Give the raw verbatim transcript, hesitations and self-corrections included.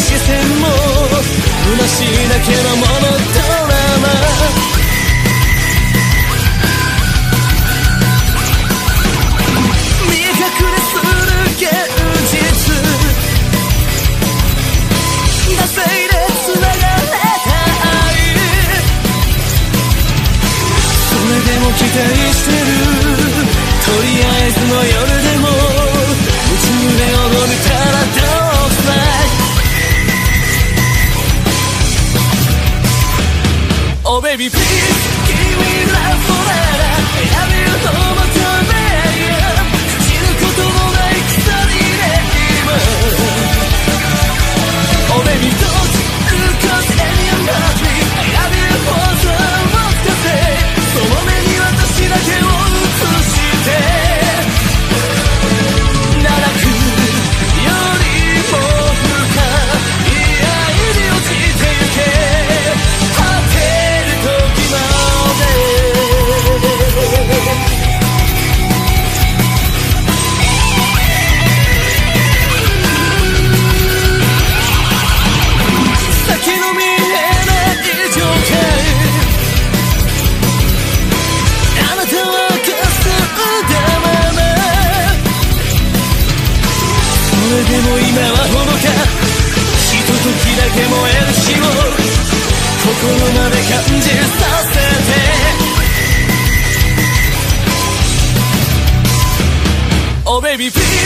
視線も虚しいだけのモノドラマ。見え隠れする現実、惰性で繋がれた愛、それでも期待してる。とりあえずの夜でも夢中で踊れたらどうさ。Oh baby please give me love forever, I love you no matter where。 知ることのない鎖で今 Oh baby don't look at anyone but me, I love you for the most to say。 その目に私だけを映して奈落よりも深い愛に落ちてゆけ、果てる時まで。先の見えない状態、あなたはかすんだまま。それでも今はほのかひとときだけ燃える火を心まで感じさせて。 Oh baby please